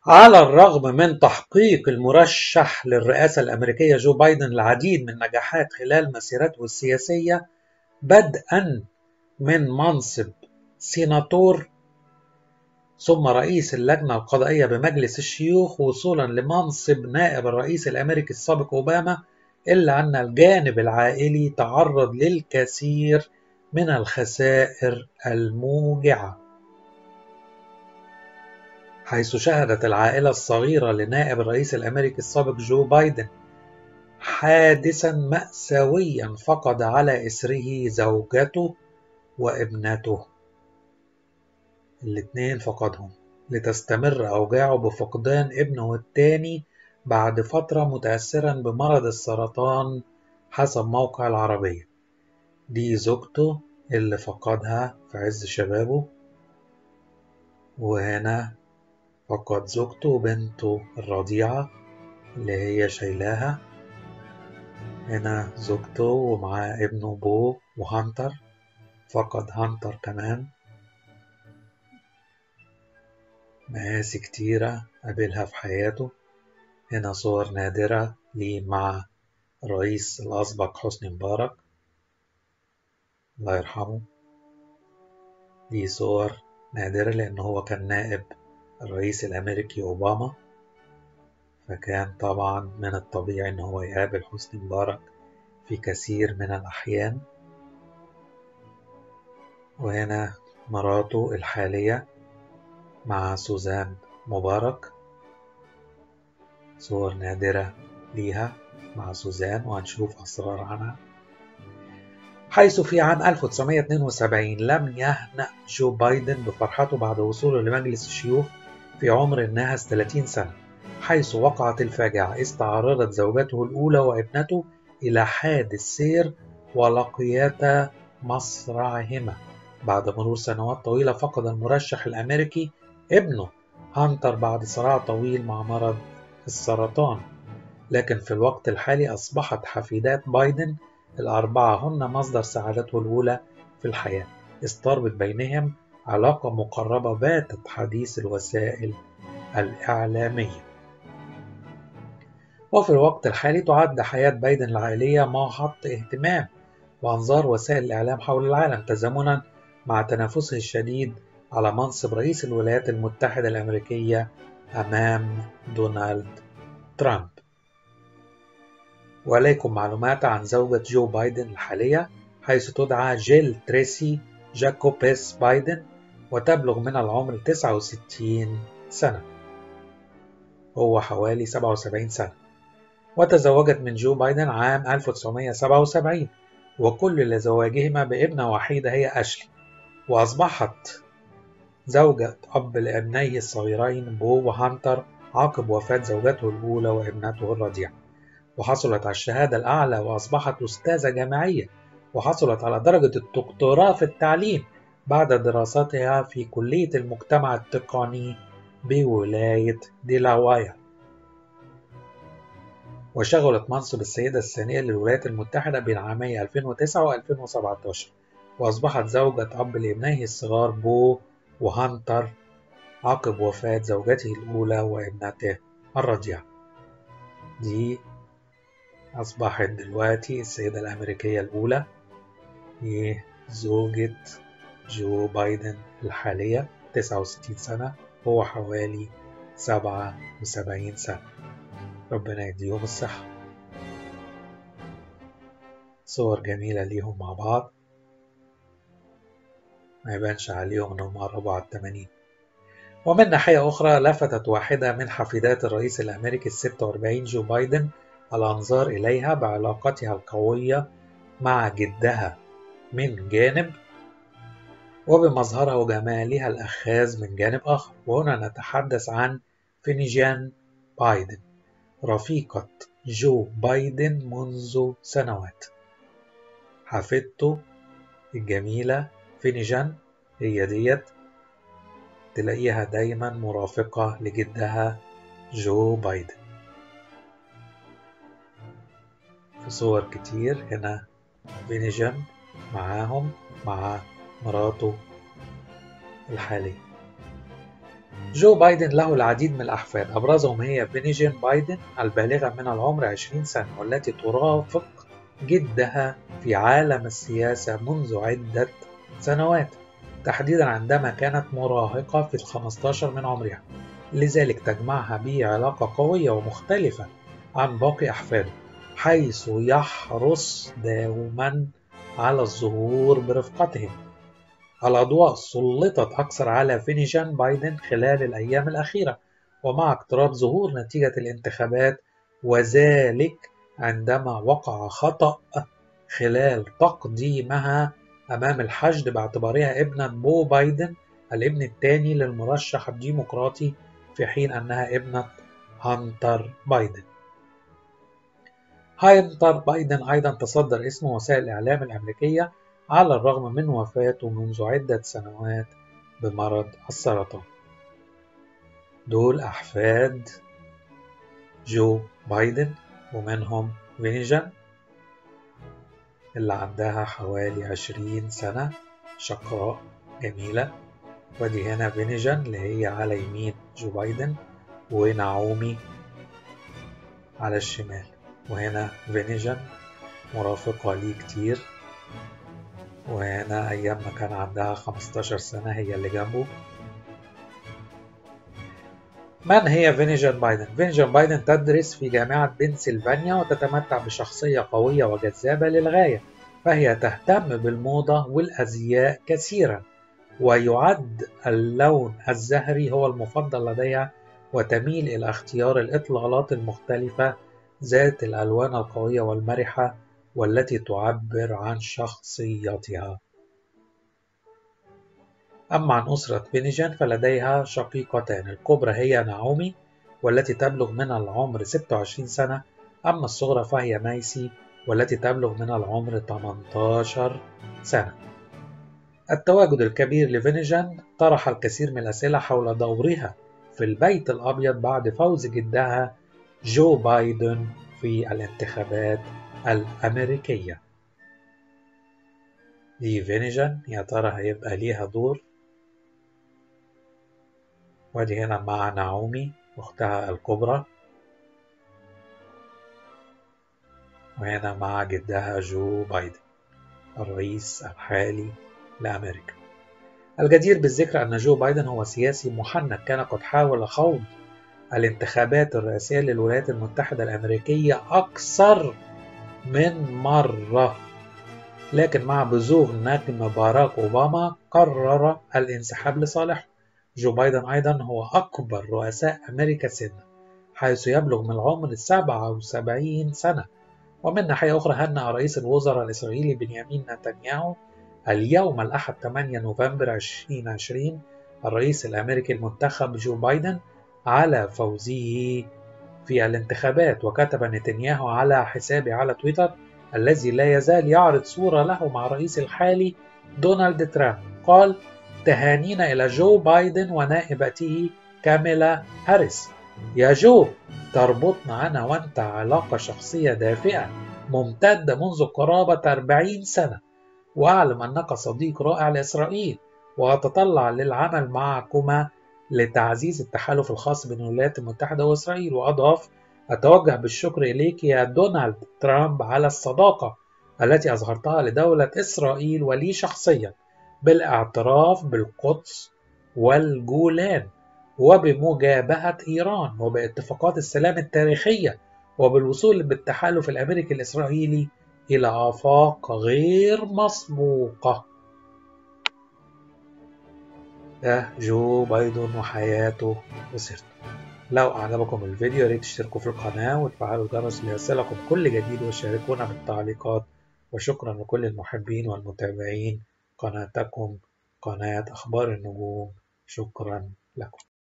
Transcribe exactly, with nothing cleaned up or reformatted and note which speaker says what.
Speaker 1: على الرغم من تحقيق المرشح للرئاسة الأمريكية جو بايدن العديد من النجاحات خلال مسيرته السياسية، بدءا من منصب سيناتور ثم رئيس اللجنة القضائية بمجلس الشيوخ وصولا لمنصب نائب الرئيس الأمريكي السابق أوباما، إلا أن الجانب العائلي تعرض للكثير من الخسائر الموجعة، حيث شهدت العائلة الصغيرة لنائب الرئيس الأمريكي السابق جو بايدن حادثا مأساويا فقد على إثره زوجته وابنته، الاثنين فقدهم، لتستمر أوجاعه بفقدان ابنه الثاني بعد فترة متأثرا بمرض السرطان حسب موقع العربية. دي زوجته اللي فقدها في عز شبابه، وهنا فقد زوجته وبنته الرضيعة اللي هي شايلاها. هنا زوجته ومعاه ابنه بو وهانتر، فقد هانتر كمان. مآسي كتيرة قابلها في حياته. هنا صور نادرة ليه مع الرئيس الأسبق حسني مبارك الله يرحمه. دي صور نادرة لأنه هو كان نائب الرئيس الأمريكي أوباما، فكان طبعا من الطبيعي أنه هو يقابل حسني مبارك في كثير من الأحيان. وهنا مراته الحالية مع سوزان مبارك، صور نادرة ليها مع سوزان وهنشوف أسرار عنها. حيث في عام ألف وتسعمائة واثنين وسبعين لم يهنأ جو بايدن بفرحته بعد وصوله لمجلس الشيوخ في عمر ناهز ثلاثين سنة، حيث وقعت الفاجعة إذ تعرضت زوجته الأولى وابنته إلى حادث سير ولقيتا مصرعهما. بعد مرور سنوات طويلة فقد المرشح الأمريكي ابنه هانتر بعد صراع طويل مع مرض السرطان، لكن في الوقت الحالي أصبحت حفيدات بايدن الأربعة هن مصدر سعادته الأولى في الحياة، إذ تربط بينهم علاقة مقربة باتت حديث الوسائل الإعلامية. وفي الوقت الحالي تعد حياة بايدن العائلية محط اهتمام وأنظار وسائل الإعلام حول العالم، تزامنا مع تنافسه الشديد على منصب رئيس الولايات المتحدة الأمريكية أمام دونالد ترامب. وليكم معلومات عن زوجة جو بايدن الحالية، حيث تدعى جيل تريسي جاكوبيس بايدن، وتبلغ من العمر تسعة وستين سنة، هو حوالي سبعة وسبعين سنة. وتزوجت من جو بايدن عام ألف وتسعمائة وسبعة وسبعين، وكل لزواجهما بابنة وحيدة هي أشلي، وأصبحت زوجة أب لابنيه الصغيرين بو وهانتر عقب وفاة زوجته الأولى وابنته الرضيعة. وحصلت على الشهادة الأعلى وأصبحت أستاذة جامعية، وحصلت على درجة الدكتوراه في التعليم بعد دراستها في كلية المجتمع التقني بولاية ديلاواير. وشغلت منصب السيدة الثانية للولايات المتحدة بين عامي ألفين وتسعة و ألفين وسبعة عشر، وأصبحت زوجة أب لابنيه الصغار بو وهانتر عقب وفاة زوجته الأولى وابنته الرضيعة. دي أصبحت دلوقتي السيدة الأمريكية الأولى، هي زوجة جو بايدن الحالية، تسعة وستين سنة، هو حوالي سبعة وسبعين سنة، ربنا يديهم الصحة. صور جميلة ليهم مع بعض، ما يبانش عليهم أنهم قربوا على الثمانين. ومن ناحية أخرى لفتت واحدة من حفيدات الرئيس الأمريكي الستة وأربعين جو بايدن الأنظار إليها بعلاقتها القوية مع جدها من جانب، وبمظهرها وجمالها الأخاذ من جانب آخر. وهنا نتحدث عن فينيجان بايدن، رفيقة جو بايدن منذ سنوات. حفيدته الجميلة فينيجان هي ديت، تلاقيها دايما مرافقة لجدها جو بايدن في صور كتير. هنا فينيجان معاهم مع مراته الحالية. جو بايدن له العديد من الأحفاد، أبرزهم هي فينيجين بايدن البالغة من العمر عشرين سنة، والتي ترافق جدها في عالم السياسة منذ عدة سنوات، تحديدا عندما كانت مراهقة في الخمسة عشر من عمرها، لذلك تجمعها به علاقة قوية ومختلفة عن باقي أحفاده، حيث يحرص دائما على الظهور برفقتهم. الأضواء سلطت أكثر على فينيجان بايدن خلال الأيام الأخيرة، ومع اقتراب ظهور نتيجة الانتخابات، وذلك عندما وقع خطأ خلال تقديمها أمام الحشد باعتبارها ابنة بو بايدن الابن الثاني للمرشح الديمقراطي، في حين أنها ابنة هانتر بايدن. هانتر بايدن أيضا تصدر اسم وسائل الإعلام الأمريكية على الرغم من وفاته منذ عدة سنوات بمرض السرطان. دول أحفاد جو بايدن، ومنهم فينيجان اللي عندها حوالي عشرين سنة، شقراء جميلة. ودي هنا فينيجان اللي هي على يمين جو بايدن، ونعومي على الشمال. وهنا فينيجان مرافقة ليه كتير، وهنا أيام ما كان عندها خمسة عشر سنة هي اللي جنبه. من هي فينيجان بايدن؟ فينيجان بايدن تدرس في جامعة بنسلفانيا، وتتمتع بشخصية قوية وجذابة للغاية، فهي تهتم بالموضة والأزياء كثيرا، ويعد اللون الزهري هو المفضل لديها، وتميل إلى اختيار الإطلالات المختلفة ذات الألوان القوية والمرحة والتي تعبر عن شخصيتها. أما عن أسرة فينيجان فلديها شقيقتان، الكبرى هي نعومي والتي تبلغ من العمر ستة وعشرين سنة، أما الصغرى فهي مايسي والتي تبلغ من العمر ثمانية عشر سنة. التواجد الكبير لفينيجان طرح الكثير من الأسئلة حول دورها في البيت الأبيض بعد فوز جدها جو بايدن في الانتخابات الأمريكية. دي فينيجان، يا ترى هيبقى ليها دور؟ ودي هنا مع نعومي أختها الكبرى، وهنا مع جدها جو بايدن الرئيس الحالي لأمريكا. الجدير بالذكر أن جو بايدن هو سياسي محنك، كان قد حاول خوض الانتخابات الرئاسية للولايات المتحدة الأمريكية أكثر من مرة، لكن مع بزوغ نجم باراك أوباما قرر الانسحاب لصالحه. جو بايدن أيضا هو أكبر رؤساء أمريكا سنا، حيث يبلغ من العمر سبعة وسبعين سنة. ومن ناحية أخرى هنأ رئيس الوزراء الإسرائيلي بنيامين نتنياهو اليوم الأحد ثمانية نوفمبر ألفين وعشرين الرئيس الأمريكي المنتخب جو بايدن على فوزه في الانتخابات. وكتب نتنياهو على حسابه على تويتر الذي لا يزال يعرض صورة له مع الرئيس الحالي دونالد ترامب، قال: تهانينا إلى جو بايدن ونائبته كاميلا هاريس. يا جو، تربطنا أنا وأنت علاقة شخصية دافئة ممتدة منذ قرابة أربعين سنة، وأعلم أنك صديق رائع لإسرائيل، وأتطلع للعمل معكما لتعزيز التحالف الخاص بين الولايات المتحدة وإسرائيل. وأضاف: أتوجه بالشكر إليك يا دونالد ترامب على الصداقة التي أظهرتها لدولة إسرائيل ولي شخصيا بالاعتراف بالقدس والجولان، وبمجابهة إيران، وباتفاقات السلام التاريخية، وبالوصول بالتحالف الأمريكي الإسرائيلي إلى آفاق غير مسبوقة. ده جو بايدن وحياته وسيرته. لو أعجبكم الفيديو يا ريت تشتركوا في القناة وتفعلوا الجرس ليصلكم كل جديد، وشاركونا بالتعليقات. وشكرا لكل المحبين والمتابعين قناتكم قناة أخبار النجوم. شكرا لكم.